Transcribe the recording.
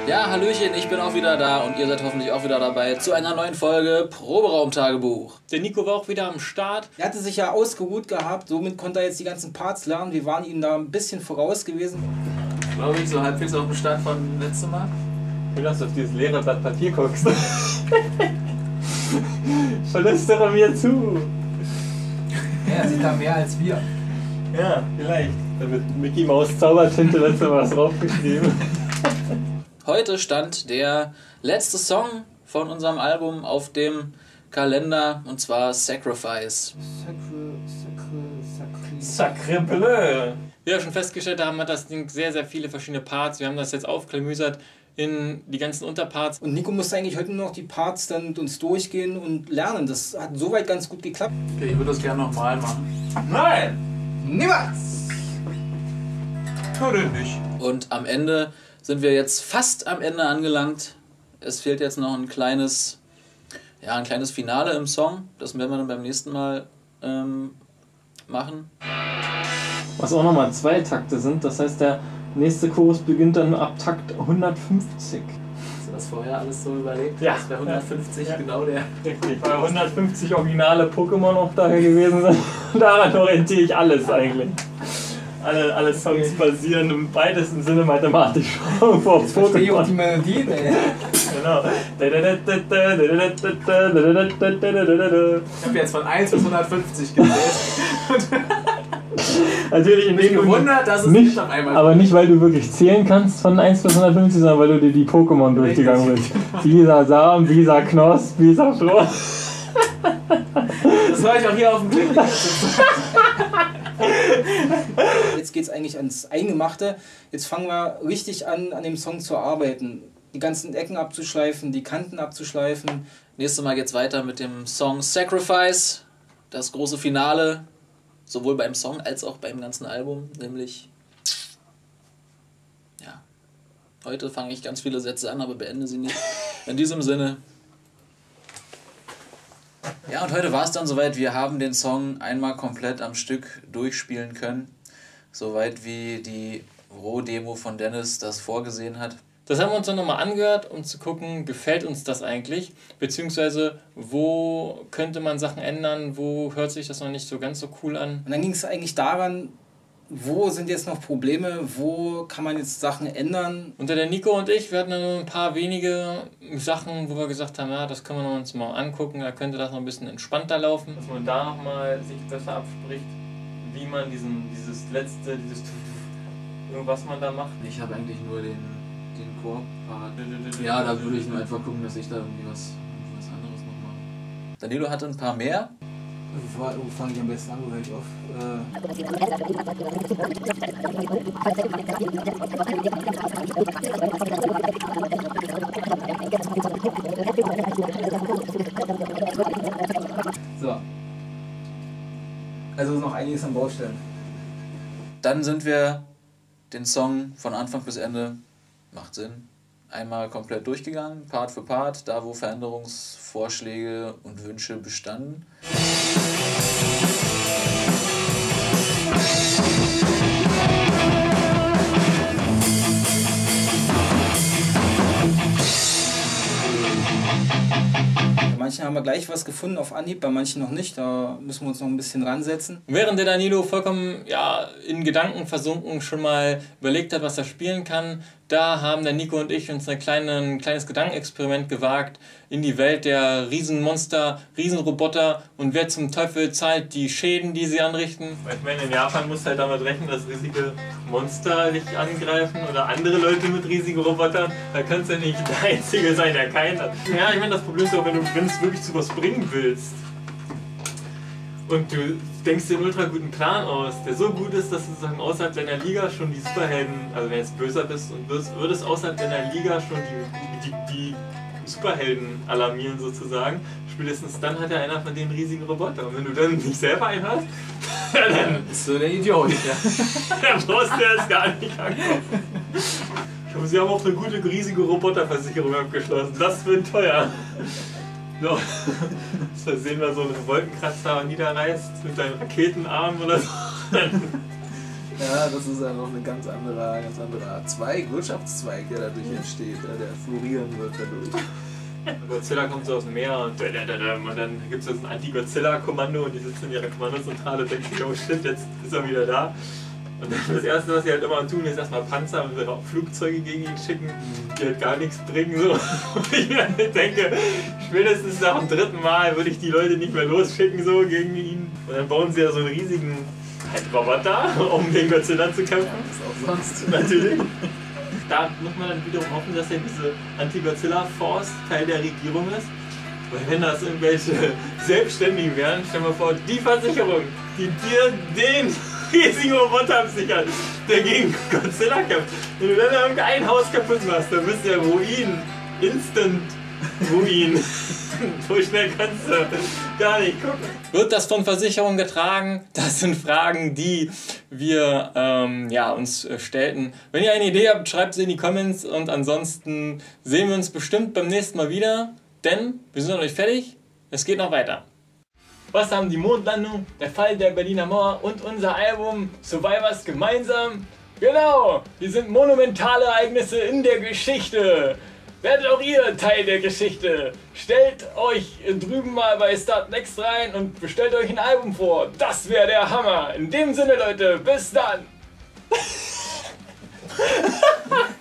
Ja, hallöchen, ich bin auch wieder da und ihr seid hoffentlich auch wieder dabei zu einer neuen Folge Proberaumtagebuch. Der Nico war auch wieder am Start. Er hatte sich ja ausgeruht gehabt, somit konnte er jetzt die ganzen Parts lernen. Wir waren ihm da ein bisschen voraus gewesen. Glaube ich, so halbwegs auf dem Stand von letztem Mal. Schön, dass du auf dieses leere Blatt Papier guckst. Verlüstere mir zu. Ja, er sieht da mehr als wir. Ja, vielleicht. Da mit Mickey Maus Zaubertinte letztes Mal was draufgeschrieben. Heute stand der letzte Song von unserem Album auf dem Kalender und zwar Sacrifice. Sacre bleu. Wie wir schon festgestellt haben, hat das Ding sehr, sehr viele verschiedene Parts. Wir haben das jetzt aufklamüsert in die ganzen Unterparts. Und Nico musste eigentlich heute nur noch die Parts dann mit uns durchgehen und lernen. Das hat soweit ganz gut geklappt. Okay, ich würde das gerne nochmal machen. Nein! Niemals! Oder nicht? Und am Ende sind wir jetzt fast am Ende angelangt. Es fehlt jetzt noch ein kleines Finale im Song. Das werden wir dann beim nächsten Mal machen. Was auch nochmal 2 Takte sind, das heißt der nächste Chorus beginnt dann ab Takt 150. Hast du das vorher alles so überlegt? Ja. Das wäre 150 ja. Genau der. Richtig, weil 150 originale Pokémon auch daher gewesen sind. Daran orientiere ich alles eigentlich. Alle Songs basieren im weitesten Sinne mathematisch auf Verstehe auch die Pokémon. Melodien, ey. Genau. Ich habe jetzt von 1 bis 150 gezählt. Natürlich in dem gewundert, dass es nicht auf einmal aber nicht, weil du wirklich zählen kannst von 1 bis 150, sondern weil du dir die Pokémon durchgegangen bist. Bisa Sam, Bisa Knoss, Bisa Flor. Das war ich auch hier auf dem Klick. Jetzt geht es eigentlich ans Eingemachte. Jetzt fangen wir richtig an dem Song zu arbeiten. Die ganzen Ecken abzuschleifen, die Kanten abzuschleifen. Nächstes Mal geht's weiter mit dem Song Sacrifice. Das große Finale. Sowohl beim Song als auch beim ganzen Album. Nämlich, ja, heute fange ich ganz viele Sätze an, aber beende sie nicht. In diesem Sinne. Ja, und heute war es dann soweit. Wir haben den Song einmal komplett am Stück durchspielen können. Soweit wie die Roh-Demo von Dennis das vorgesehen hat. Das haben wir uns dann nochmal angehört, um zu gucken, gefällt uns das eigentlich? Beziehungsweise, wo könnte man Sachen ändern? Wo hört sich das noch nicht so ganz so cool an? Und dann ging es eigentlich daran, wo sind jetzt noch Probleme, wo kann man jetzt Sachen ändern. Und der Nico und ich, wir hatten dann nur ein paar wenige Sachen, wo wir gesagt haben, ja, das können wir uns mal angucken, da könnte das noch ein bisschen entspannter laufen. Dass man da nochmal sich besser abspricht, wie man dieses irgendwas man da macht. Ich habe eigentlich nur den Chor-Part. Ja, da würde ich nur einfach gucken, dass ich da irgendwie was anderes noch mache. Danilo hatte ein paar mehr. Wo fange ich am besten an, wo höre ich auf? So. Also noch einiges an Baustellen. Dann sind wir den Song von Anfang bis Ende, macht Sinn, einmal komplett durchgegangen, Part für Part, da wo Veränderungsvorschläge und Wünsche bestanden. Bei manchen haben wir gleich was gefunden auf Anhieb, bei manchen noch nicht. Da müssen wir uns noch ein bisschen ransetzen. Während der Danilo vollkommen in Gedanken versunken schon mal überlegt hat, was er spielen kann, da haben der Nico und ich uns ein kleines Gedankenexperiment gewagt in die Welt der Riesenmonster, Riesenroboter und wer zum Teufel zahlt die Schäden, die sie anrichten. Ich meine, in Japan musst du halt damit rechnen, dass riesige Monster dich angreifen oder andere Leute mit riesigen Robotern. Da kannst du ja nicht der Einzige sein, der keinen hat. Ja, ich meine, das Problem ist auch, wenn du es wirklich zu was bringen willst und du denkst dir einen ultra guten Plan aus, der so gut ist, dass du sozusagen außerhalb deiner Liga schon die Superhelden, also wenn du jetzt böser bist und würdest außerhalb deiner Liga schon die Superhelden alarmieren sozusagen, spätestens dann hat ja einer von denen einen riesigen Roboter. Und wenn du dann nicht selber einen hast, dann Bist du der Idiot, ja. dann brauchst du erst gar nicht ankommen. Ich hoffe, sie haben auch eine gute riesige Roboterversicherung abgeschlossen. Das wird teuer. So. Das sehen wir so einen Wolkenkratzer niederreißt mit deinen Raketenarm oder so. Ja, das ist ja noch ein ganz anderer Zweig, Wirtschaftszweig, der dadurch entsteht, der florieren wird dadurch. Godzilla kommt so aus dem Meer und dann gibt es so ein Anti-Godzilla-Kommando und die sitzen in ihrer Kommandozentrale und denken sich, oh shit, jetzt ist er wieder da. Und dann das erste, was sie halt immer tun, ist erstmal Panzer und Flugzeuge gegen ihn schicken, die halt gar nichts bringen. So. Und ich mir denke, spätestens nach dem 3. Mal würde ich die Leute nicht mehr losschicken so gegen ihn. Und dann bauen sie ja so einen riesigen Roboter, um gegen Godzilla zu kämpfen. Ja, das ist auch sonst. Natürlich. Da muss man dann wiederum hoffen, dass ja diese Anti-Godzilla-Force Teil der Regierung ist. Weil wenn das irgendwelche Selbstständigen wären, stell dir mal vor, die Versicherung, die dir den riesigen Roboter absichert, der gegen Godzilla kämpft. Wenn du dann irgendein Haus kaputt machst, dann bist du ja Ruin. Instant Ruin. So schnell kannst du gar nicht gucken. Wird das von Versicherungen getragen? Das sind Fragen, die wir uns stellten. Wenn ihr eine Idee habt, schreibt sie in die Comments und ansonsten sehen wir uns bestimmt beim nächsten Mal wieder, denn wir sind noch nicht fertig, es geht noch weiter. Was haben die Mondlandung, der Fall der Berliner Mauer und unser Album Survivors gemeinsam? Genau, die sind monumentale Ereignisse in der Geschichte. Werdet auch ihr Teil der Geschichte. Stellt euch drüben mal bei Start Next rein und bestellt euch ein Album vor. Das wäre der Hammer. In dem Sinne, Leute, bis dann.